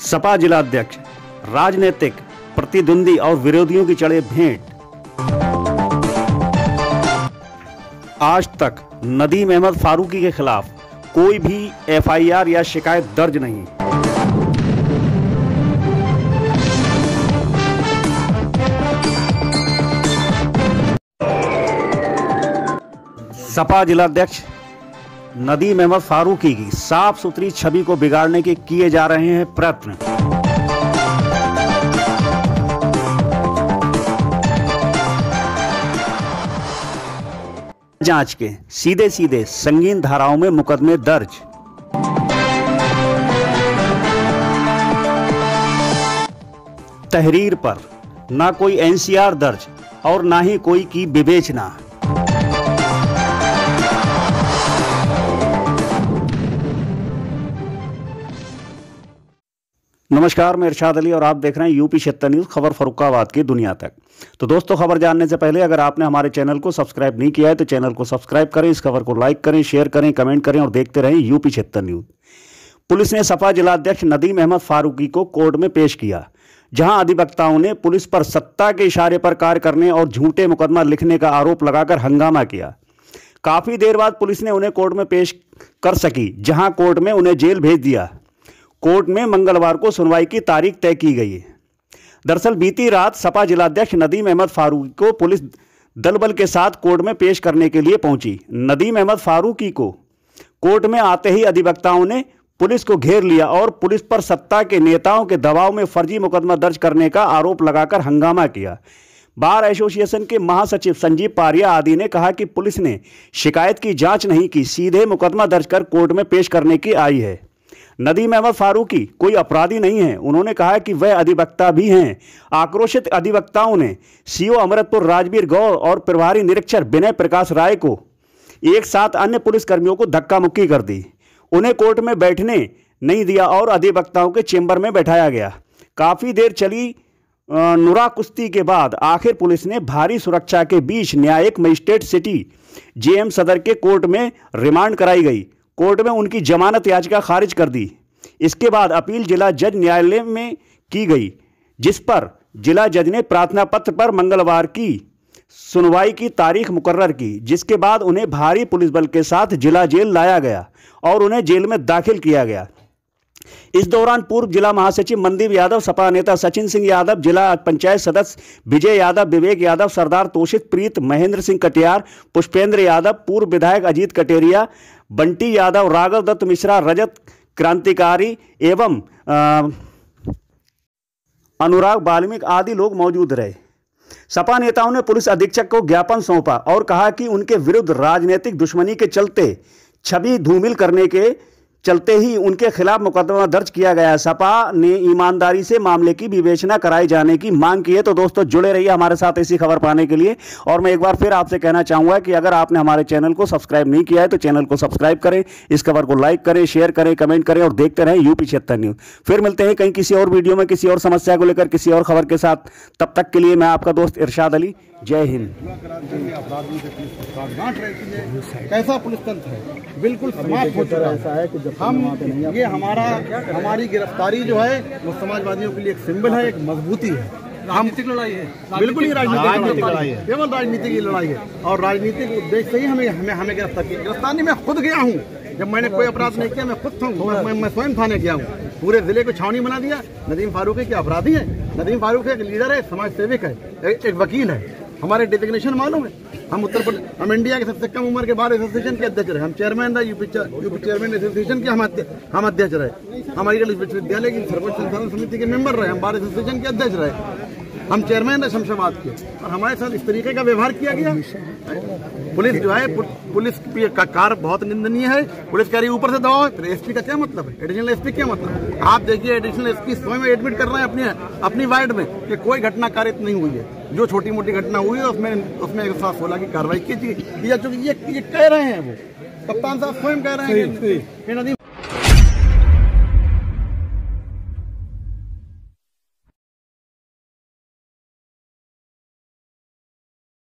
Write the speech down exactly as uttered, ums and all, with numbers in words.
सपा जिलाध्यक्ष राजनीतिक प्रतिद्वंदी और विरोधियों की चढ़े भेंट। आज तक नदीम अहमद फारूकी के खिलाफ कोई भी एफ आई आर या शिकायत दर्ज नहीं। सपा जिलाध्यक्ष नदीम अहमद फारूकी की साफ सुथरी छवि को बिगाड़ने के किए जा रहे हैं प्रयत्न। जांच के सीधे सीधे संगीन धाराओं में मुकदमे दर्ज। तहरीर पर ना कोई एन सी आर दर्ज और ना ही कोई की विवेचना। नमस्कार, मैं इरशाद अली और आप देख रहे हैं यूपी क्षेत्र न्यूज, खबर फर्रुखाबाद की दुनिया तक। तो दोस्तों, खबर जानने से पहले अगर आपने हमारे चैनल को सब्सक्राइब नहीं किया है तो चैनल को सब्सक्राइब करें, इस खबर को लाइक करें, शेयर करें, कमेंट करें और देखते रहें यूपी क्षेत्र न्यूज। पुलिस ने सपा जिलाध्यक्ष नदीम अहमद फारूकी को कोर्ट में पेश किया, जहां अधिवक्ताओं ने पुलिस पर सत्ता के इशारे पर कार्य करने और झूठे मुकदमा लिखने का आरोप लगाकर हंगामा किया। काफी देर बाद पुलिस ने उन्हें कोर्ट में पेश कर सकी, जहां कोर्ट में उन्हें जेल भेज दिया। कोर्ट में मंगलवार को सुनवाई की तारीख तय की गई है। दरअसल बीती रात सपा जिलाध्यक्ष नदीम अहमद फारूकी को पुलिस दल बल के साथ कोर्ट में पेश करने के लिए पहुंची। नदीम अहमद फारूकी को कोर्ट में आते ही अधिवक्ताओं ने पुलिस को घेर लिया और पुलिस पर सत्ता के नेताओं के दबाव में फर्जी मुकदमा दर्ज करने का आरोप लगाकर हंगामा किया। बार एसोसिएशन के महासचिव संजीव पारिया आदि ने कहा कि पुलिस ने शिकायत की जांच नहीं की, सीधे मुकदमा दर्ज कर कोर्ट में पेश करने की आई है। नदीम अहमद फारूकी कोई अपराधी नहीं है। उन्होंने कहा कि वह अधिवक्ता भी हैं। आक्रोशित अधिवक्ताओं ने सीओ अमृतपुर राजवीर गौड़ और प्रभारी निरीक्षक विनय प्रकाश राय को एक साथ अन्य पुलिसकर्मियों को धक्का मुक्की कर दी। उन्हें कोर्ट में बैठने नहीं दिया और अधिवक्ताओं के चेंबर में बैठाया गया। काफ़ी देर चली नुरा कुश्ती के बाद आखिर पुलिस ने भारी सुरक्षा के बीच न्यायिक मजिस्ट्रेट सिटी जे एम सदर के कोर्ट में रिमांड कराई गई। कोर्ट में उनकी जमानत याचिका खारिज कर दी। इसके बाद अपील जिला जज न्यायालय में की गई, जिस पर जिला जज ने प्रार्थना पत्र पर मंगलवार की सुनवाई की तारीख मुकर्रर की, जिसके बाद उन्हें भारी पुलिस बल के साथ जिला जेल लाया गया और उन्हें जेल में दाखिल किया गया। इस दौरान पूर्व जिला महासचिव मनदीप यादव, सपा नेता सचिन सिंह यादव, जिला पंचायत सदस्य विजय यादव, विवेक यादव, सरदार तोषित प्रीत, महेंद्र सिंह कटियार, पुष्पेंद्र यादव, पूर्व विधायक अजीत कटेरिया, बंटी यादव, राघव दत्त मिश्रा, रजत क्रांतिकारी एवं अनुराग वाल्मीकि आदि लोग मौजूद रहे। सपा नेताओं ने पुलिस अधीक्षक को ज्ञापन सौंपा और कहा कि उनके विरुद्ध राजनीतिक दुश्मनी के चलते छवि धूमिल करने के चलते ही उनके खिलाफ मुकदमा दर्ज किया गया है। सपा ने ईमानदारी से मामले की विवेचना कराई जाने की मांग की है। तो दोस्तों, जुड़े रहिए हमारे साथ ऐसी खबर पाने के लिए। और मैं एक बार फिर आपसे कहना चाहूंगा कि अगर आपने हमारे चैनल को सब्सक्राइब नहीं किया है तो चैनल को सब्सक्राइब करें, इस खबर को लाइक करें, शेयर करें, कमेंट करें और देखते रहें यूपी क्षेत्र न्यूज। फिर मिलते हैं कहीं किसी और वीडियो में किसी और समस्या को लेकर किसी और खबर के साथ। तब तक के लिए मैं आपका दोस्त इरशाद अली। जय हिंद। कैसा पुलिस तंत्र है, बिल्कुल समाप्त हो चुका है। हम ये हमारा हमारी गिरफ्तारी जो है वो समाजवादियों के लिए एक सिंबल है, एक मजबूती है। राजनीतिक लड़ाई है, बिल्कुल ही राजनीतिक लड़ाई है, केवल राजनीतिक की लड़ाई है और राजनीतिक उद्देश्य से ही हमें हमें हमें गिरफ्तार किया। गिरफ्तारी मैं खुद गया हूँ, जब मैंने कोई अपराध नहीं किया मैं खुद था, मैं, मैं स्वयं थाने गया हूँ। पूरे जिले को छावनी बना दिया। नदीम फारूकी के अपराधी है। नदीम फारूकी एक लीडर है, समाज सेवक है, एक, एक वकील है। हमारे डिजिग्नेशन मालूम है, हम उत्तर प्रदेश हम इंडिया के सबसे कम उम्र के बार एसोसिएशन के अध्यक्ष रहे। हम चेयरमैन रहे, यूपी यूपी चेयरमैन एसोसिएशन के हम हम अध्यक्ष रहे। हमारी विश्वविद्यालय की सर्वोच्च संचालन समिति के मेंबर रहे। हम बार एसोसिएशन के अध्यक्ष रहे। हम चेयरमैन रहे शमशाबाद के और हमारे साथ इस तरीके का व्यवहार किया गया। पुलिस जो है, पुलिस का कार्य बहुत निंदनीय है। पुलिस कह रही है ऊपर से दबाव है, फिर एसपी का क्या मतलब है, एडिशनल एसपी क्या मतलब है? आप देखिए, एडिशनल एसपी स्वयं एडमिट कर रहे हैं अपनी अपनी वार्ड में कि कोई घटना कारित नहीं हुई है। जो छोटी मोटी घटना हुई है उसमें उसमें एक सौ सोलह की कार्रवाई की थी। ये ये कह रहे हैं, वो कप्तान साहब स्वयं कह रहे हैं।